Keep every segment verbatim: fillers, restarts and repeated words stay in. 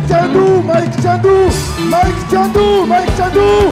Tchandou, Mike Tchandou, Mike Tchandou, Mike Tchandou.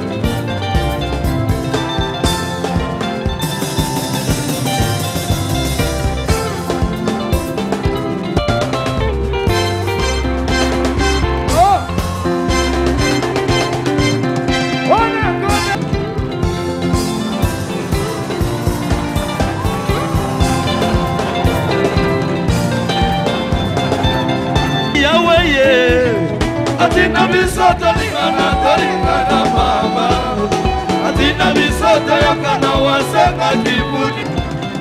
Atina bisoto lingana tolingana mama. Atina bisoto yakana wasenga kibuni.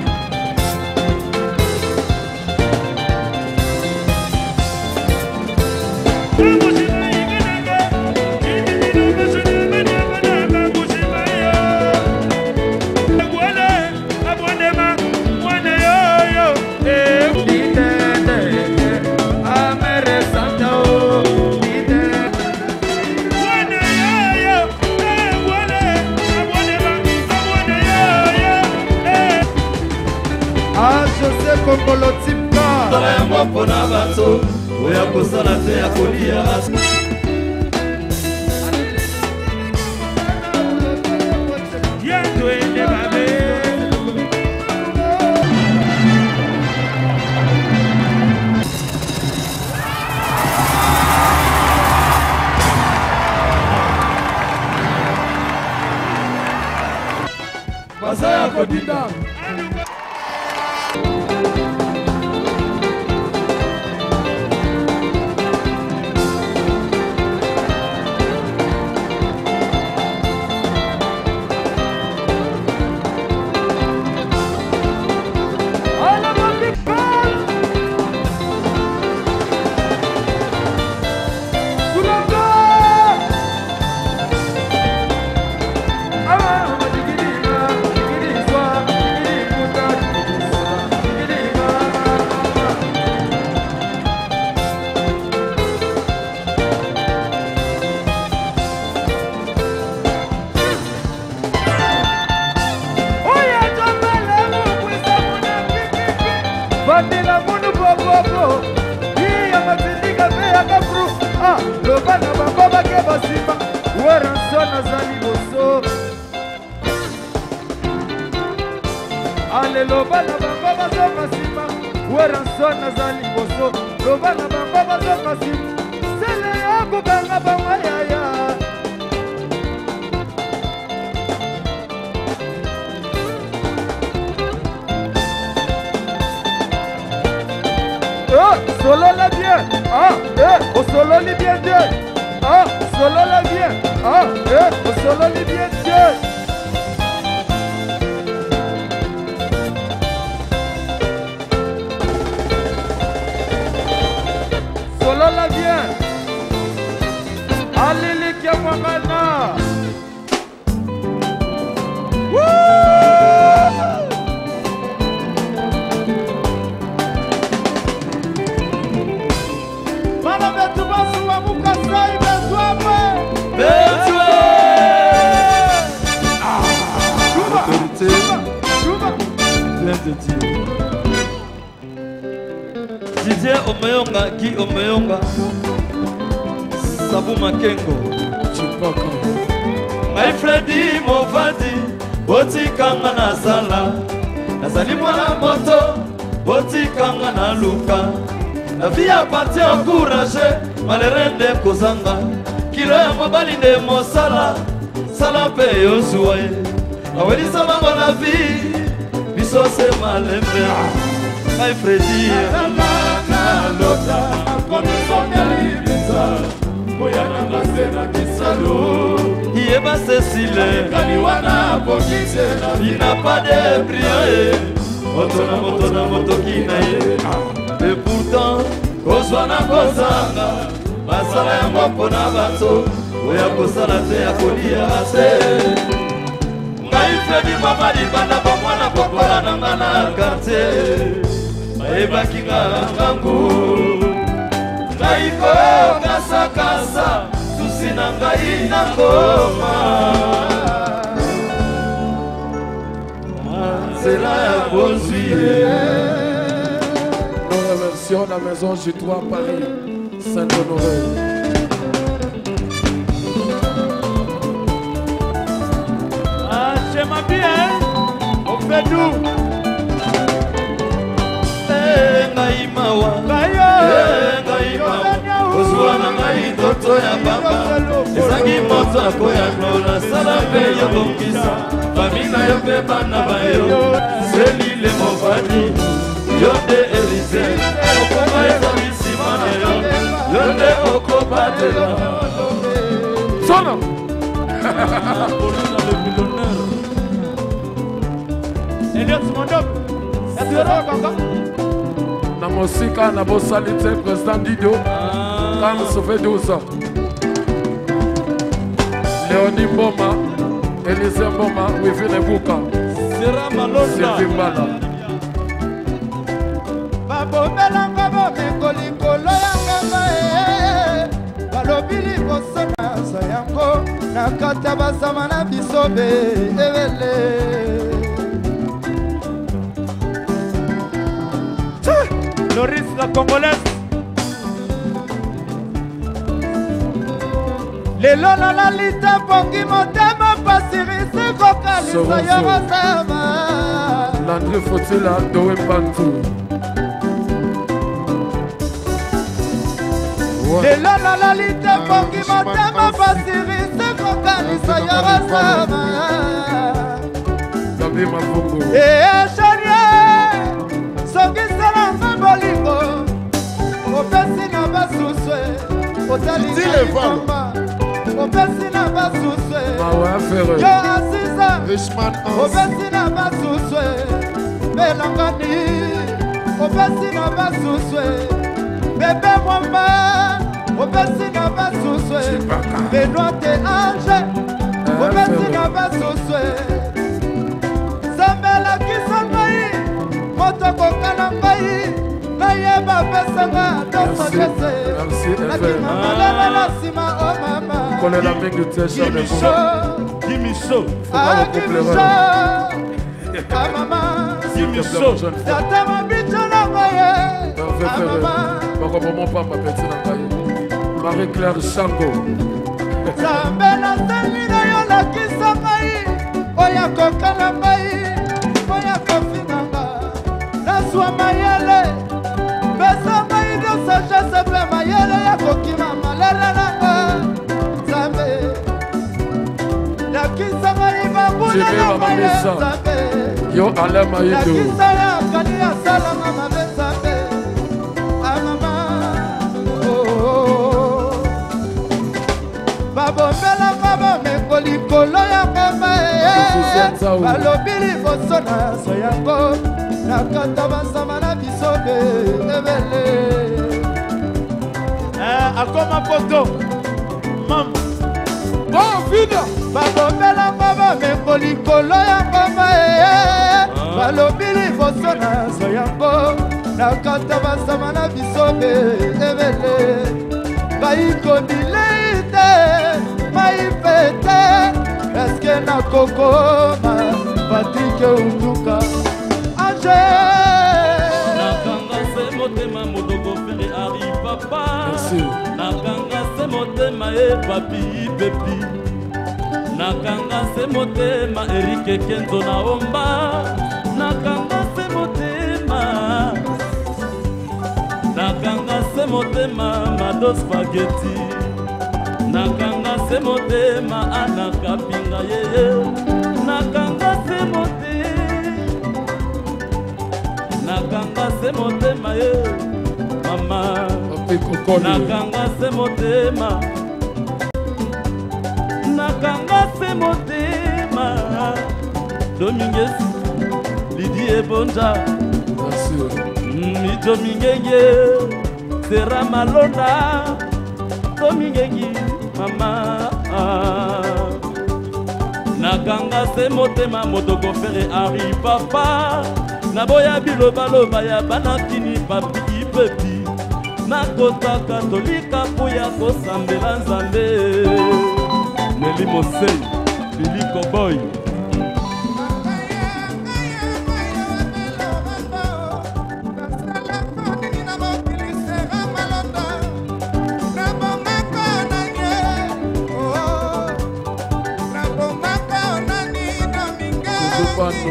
Kongolo Timba Tala ya mwapo na bato Oya kosala te ya kolia Yendo ende babe Basa ya kodinda Bandela munu bobo Iya matindika meya kafru Ah, lobana bambaba ke basima Weransona zali boso Ale lobana bambaba zo basima Weransona zali boso Lobana bambaba zo basima Sele yako banga bamayaya Solo la bien, ah, eh, au solo les bien Dieu, ah, solo la bien, ah, eh, au solo les bien Dieu. Solo la bien, allez les Kiamangana. Didier Omeyonga, Guy Omeyonga, Sabu Makengo, Chupaka. My Freddy Movadi, Boti Kanga na Sala, Nazali mwana moto, Boti Kanga na Luka. La vie a parti encouragée, Malerende Kozanga, Kilo ya mobali de Mosala, Sala pe Yosuaye, Aweli sama la vie, Biso se malembe, My Freddy. Lota, konisonga libisa, moyana ngasena kisalo. Yeba Cécile, kaliwana pokisela. Il n'a pas de prière, otona motona motokina ye. Et pourtant, kozwana kozanga, basala ya mwapo na bato, oya kosala te ya kolia ase. Ngai Freddy mama libanda pa mwana pokola na ngana quartier. Maeba kinga ngangu Ngaiko kasa kasa Susina ngai na koma Manzela ya bonzuye. Nous remercions la maison J trois Paris Saint-Honoré. bien, on fait nous. Ngai mawa, ngai mawa, ozwana ngai toto ya papa. Ezangi moto akoya klona, sala pe yo bongisa. Famina yo pe bana bayo, selile mofadi, yo de Elise. Okoma ezangi simana yo, yo de okopatela. Sono. Eliot Mondop, Esero Kaka. Na mosika na bosalite président Dido. Quand ça fait douze ans. Léonie Mboma, Élise Mboma, Wivine Buka. Sera Malonda. Sylvie Mbala. Babomela ngabo mikolikolo ya ngaba e. Balobili bosona sayango. Nakata basama na bisobe evele. Loris la Congolaise. Lelo na la lita pongi motema pasirisi kokalisa ya masama. Landry Fotila Doe Bantu. Lelo na la lita pongi motema pasirisi kokalisa ya masama. Gabi Mafungo. Eh charia soki sala bolingo opesi na basuswe otalinga mama opesi na basuswe yo asiza opesi na basuswe belangani opesi na basuswe bebe mwamba opesi na basuswe benoite ange opesi na basuswe zambela kisangai moto kokana ngai nayeba pesanga tosogese nakimamalele na nsima o mama kolela mingi te Kimisho Kimisho akimisho amama Kimisho tata mabicho na ngoye amama bakobomo pamba peti na ngai Marie-Claire Chango zambe na seli na yo lakisa ngai oya kokana ngai oya kofinanga naswa mayele pesa ngai de sagesse pe mayele ya kokima malele nanga zambe lakisa ngai babuna na maye zambe yo alema yido lakisa ya kani ya salama mabe zambe amama oh babombela baba mekolikolo ya ngamba e balobili boso na so yango nakata basama na bisobe ebele akoma poto mam bon vida babombela baba mekolikolo ya ngamba e balobili boso na so yango nakata basama na bisobe ebele bayikodilei te maipete eske na kokoma Patrick Utuka Ange nakanga se motema modogo fere ari papa nakanga se motema e papi pepi nakanga se motema Erike Kenzo na omba nakanga se motema nakanga se motema Mado Spaghetti nakanga se motema Ana Kapinga yeye nakanga se motema nakanga se motema ye mama nakanga se motema nakanga se motema Dominguez Lidi Ebonja Mijo Mingenge Sera Malonda Domingengi mama nakanga se motema modogo fere ari papa naboya bilobaloba ya banakini papi pepi nakota katolika koya kosambela nzambe Neli Mosei Lili Cowboy Minge Bano.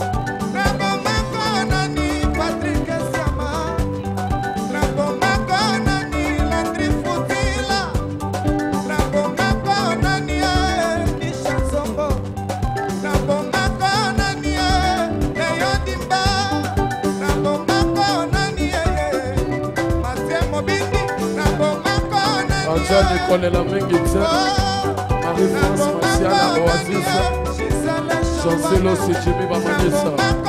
Jeanne Nicolas Menguitze, Marie-France Martiana Oasis, Jean-Célo Sijimi Bamangisa.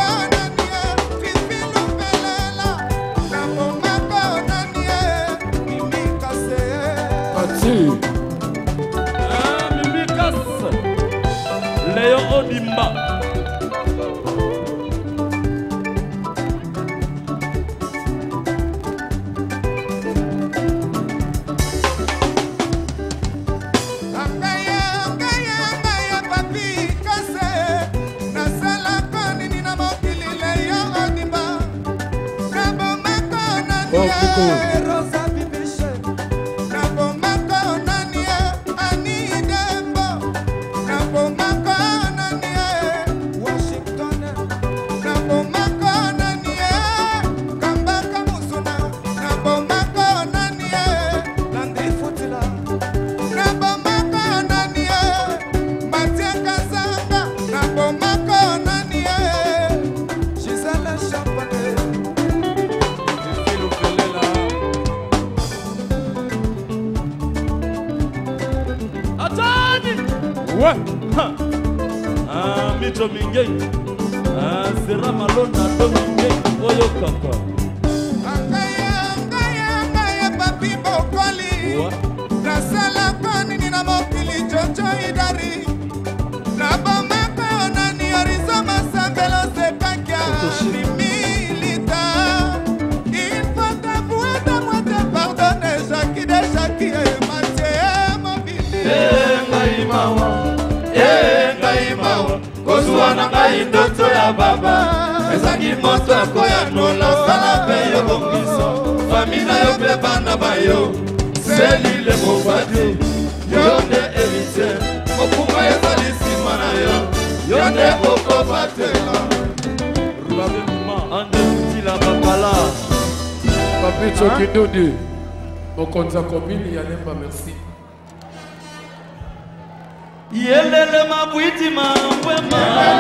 Ati. Ah, Mimi Kasse. Léo Odimba. Ah, Mito Mingay. Ah, Sera Malona Domingay. Oyo Kaka. Angaya, angaya, angaya, papi bokoli. Na sala pani ni na mokili jojo idari. Na bomaka onani horizoma sambelo sepakia. Milita. Il faut t'avouer, t'avouer, te pardonner. Jackie de Jackie et Mathieu mobile. Eh, Maïmawa. Eh, Maïmawa. Kozuana ngai ndoto ya baba. Ezaki moto akoya nola sala pe yo bongiso. Famina yo pe bana bayo. Seli le mofati. Yo ne héritier. Okuma ezali sima na yo. Yo ne okobatela. Rubabema ande tila babala. Papi Chokidodi. Mokonza Komini Yalemba, merci. Yelele mabwiti mambwema.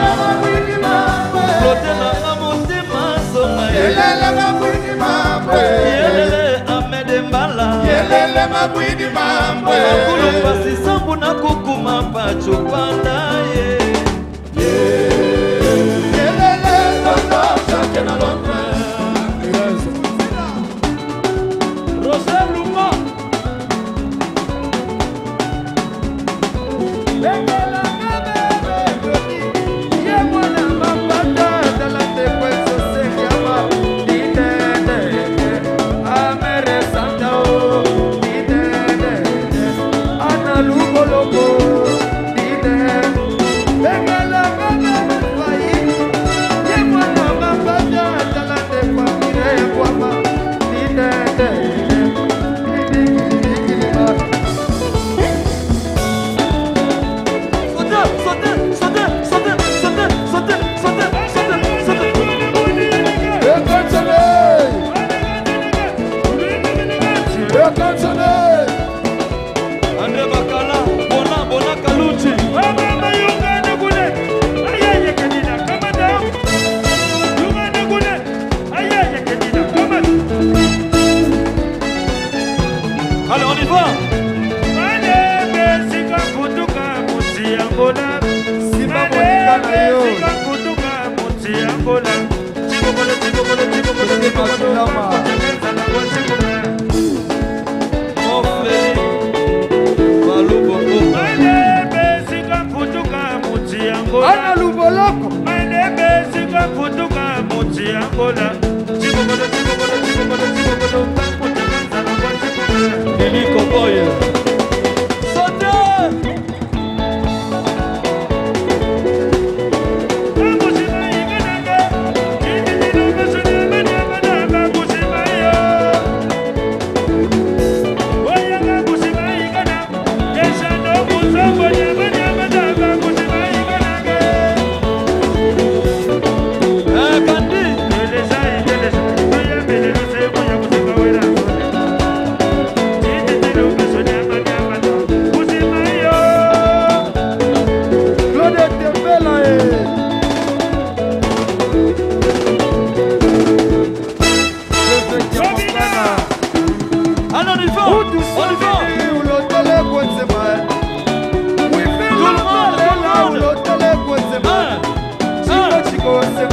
Flotela mamutima songa. Yelele mabwidi mambwe. Yelele amede mbala. Yelele mabwidi mambwe. Makulu pasi sambu na kukuma pacho panda ye. Yelele toto chake na lombe. Roger Luma. Andre Bakala, bona bona Kaluchi. Allez, on y va. Ana luboloko. Lili Cowboy.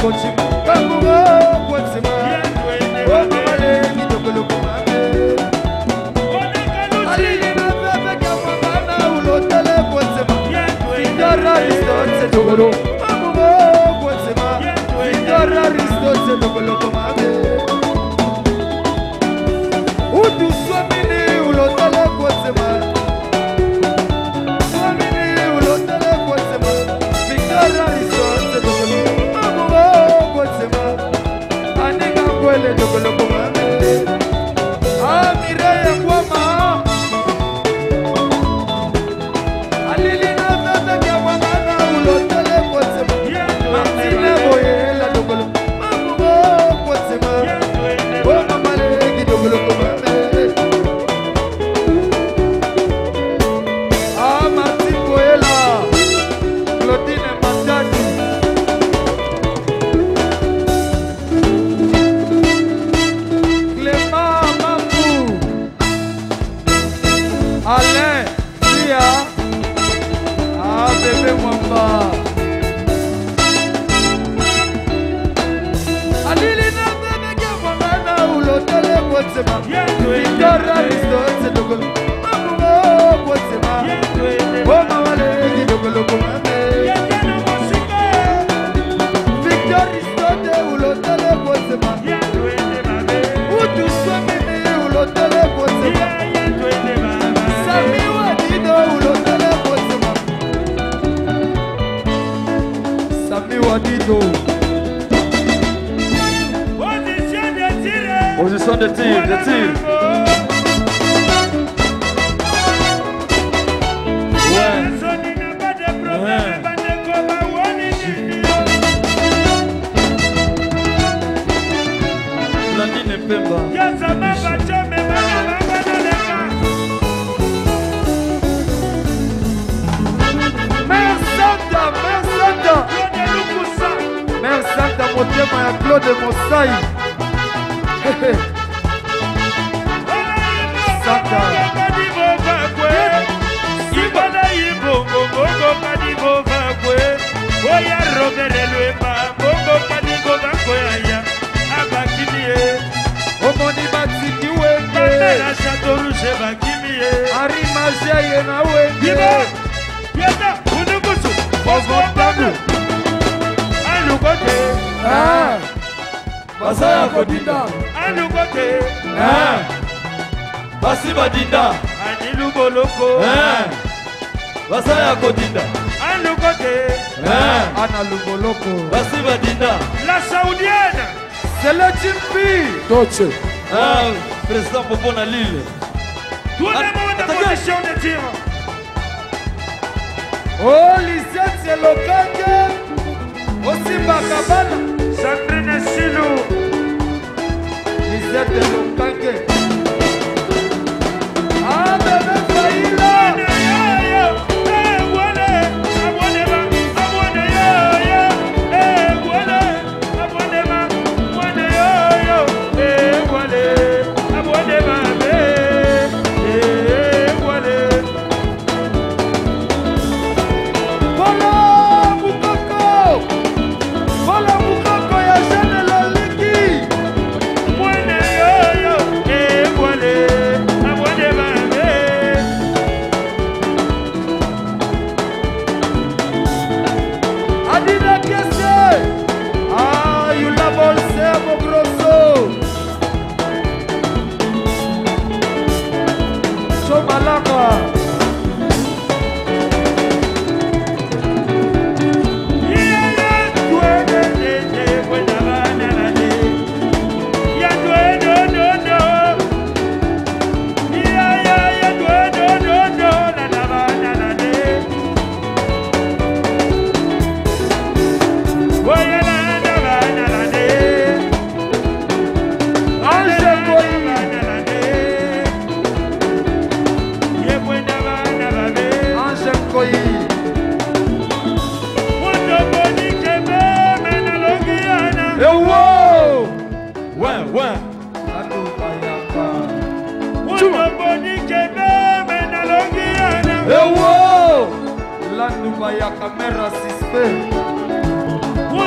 kochima kamugo kotsema o male kitokolo komame alili na bebe kamana ulotele kotsema Victoria Aristote tokolo kamugo kotsema Victoria Aristote tokolo komame utu swamini ulotele kotsema swamini ulotele kotsema Victoria Aristote tokolo kamugo kotsema aninga kwele tokolo komame amire ya kwama alili na bebe kamana ulotele kotsema Martine boyela tokolo kamugo kotsema o mamale kitokolo komame ah Martine boyela Claudine Matadi Clément Mamou Alain Sia ah bébé Mwamba alili na bebe kamana ulotele kotsema Victoria Aristote tokolo mamugo kotsema o mamale kitokolo komame Victoria Aristote ulotele kotsema utu swamini ulotele kotsema Sami Wadido ulotele kotsema Sami Wadido Position de tir, de tir. Ouais. Ouais. Blandine Pemba. Mère Santa, Mère Santa, Mère Santa, motema ya Claude Mosai. Santa. Omoni batiki wenge Ari magia yena wenge Ogontagu Alukote Ah Basaya kodinda Alukote Ah. Basi badinda. Anilu boloko Ah. Basaya kodinda. Alukote Ah. Analu boloko Basi badinda. La Saoudienne c'est le Jimpi Toche. Ah, président Popo na Lille. Tout le monde en position de tir. Oh, Lisette, c'est le Kange. Aussi Bakabana. Sandrine Silou. Lisette, c'est le Kange. Ah, bébé Faïla.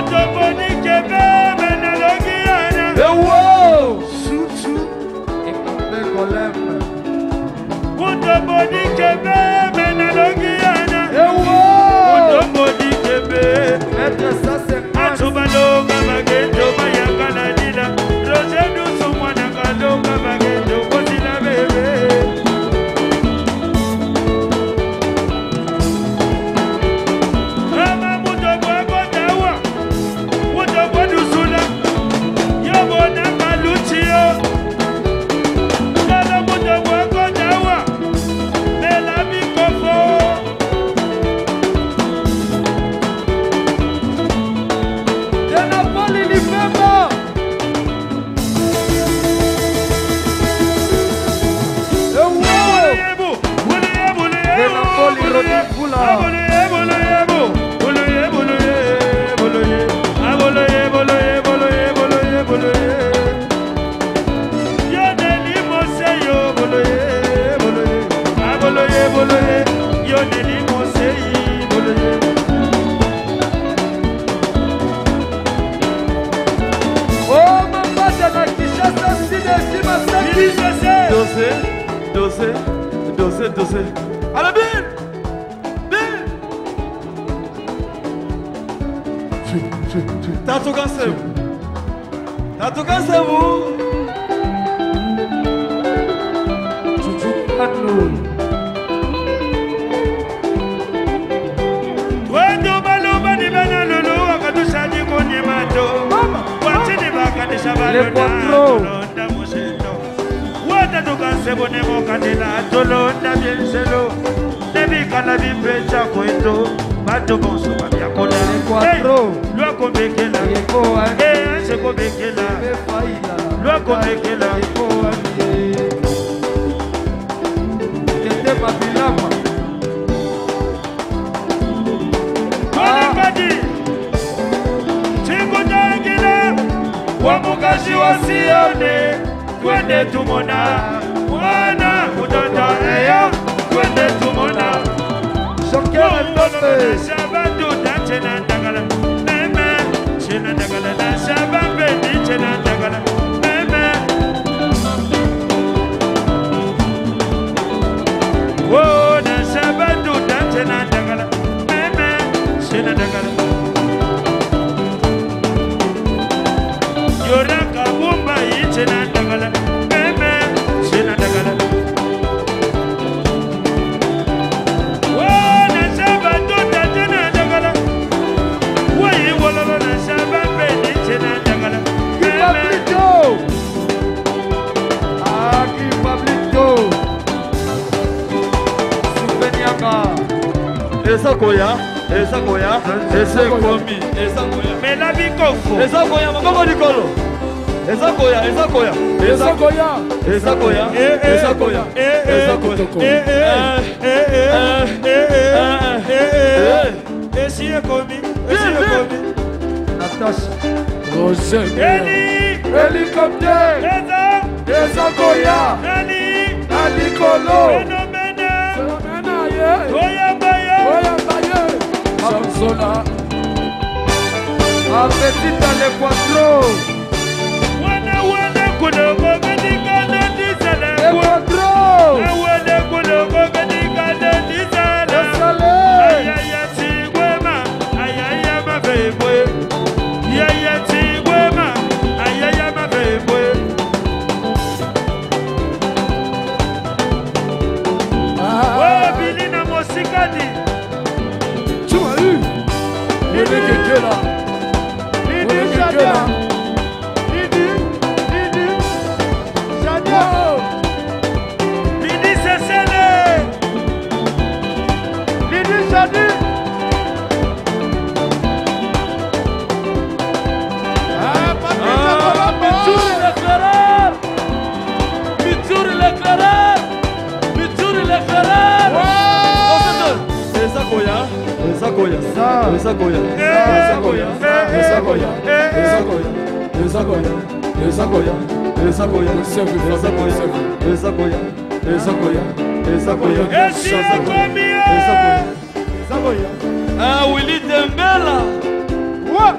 Ah, Willy Dembela.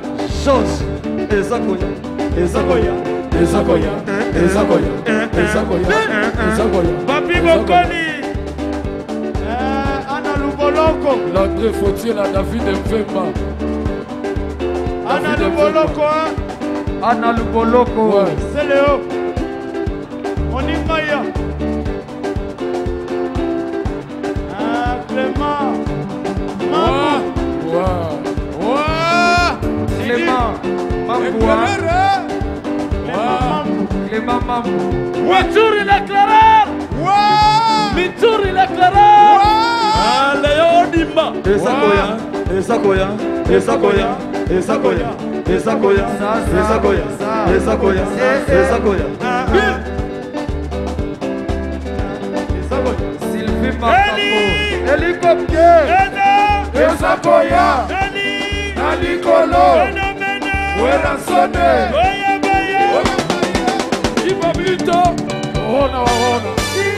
Georges Ezakoya Ezakoya Ezakoya Ezakoya Ezakoya Ezakoya Papi Bokoni Ana Luboloko L'André Fautier, la David Mvemba Ana Luboloko Ana Luboloko C'est Léo Onimaya Ah Clément Maman Clément Mamboua Clément Mamboua Voiture il éclaireur Mitour il éclaireur Ah Léo Dimba Ezakoya Ezakoya Ezakoya Ezakoya Ezakoya Ezakoya Ezakoya Ezakoya Sylvie Makambo Hélicoptère Ezakoya Nalikolo Werasone Ibabito Rona Warona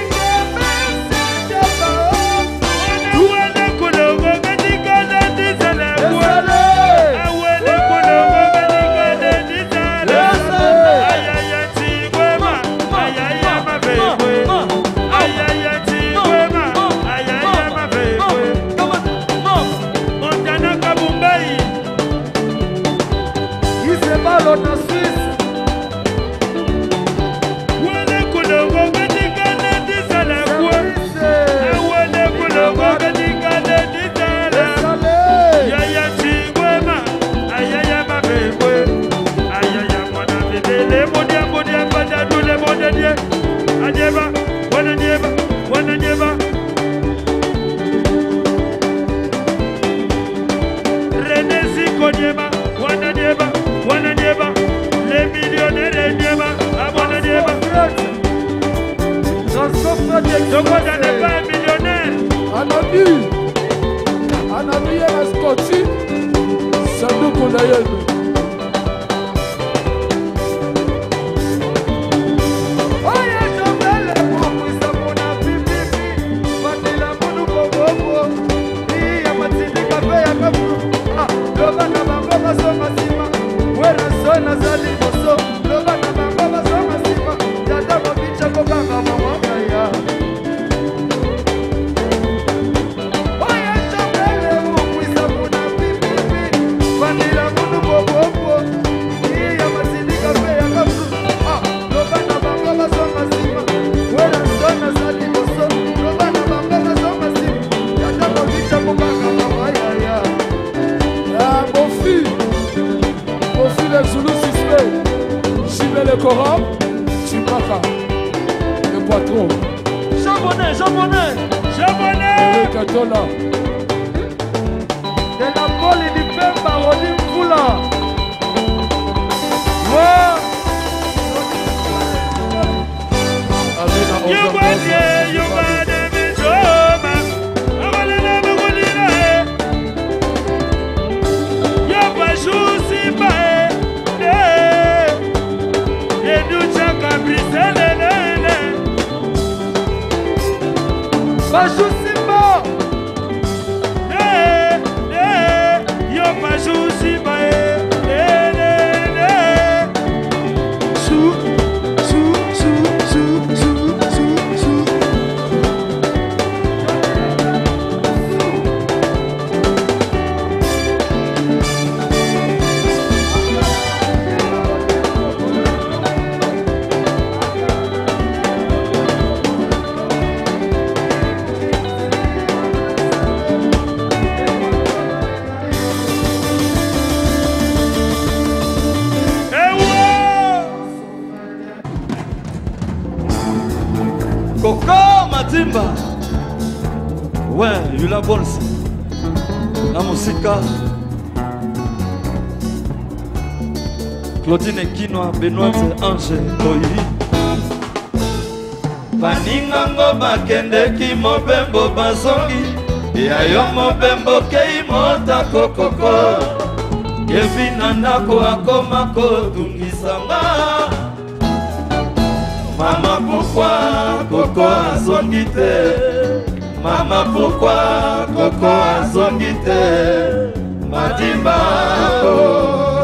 Ouais, Yula Bolsi na musika Claudine Kinwa, Benoît Ange Toyi Baningango bakende ki mobembo bazongi Ya yo mobembo kei mota kokoko Yevina ndako akoma kotungisanga Mama pourquoi Coco azongi te Mama pourquoi Coco azongi te Madimba oh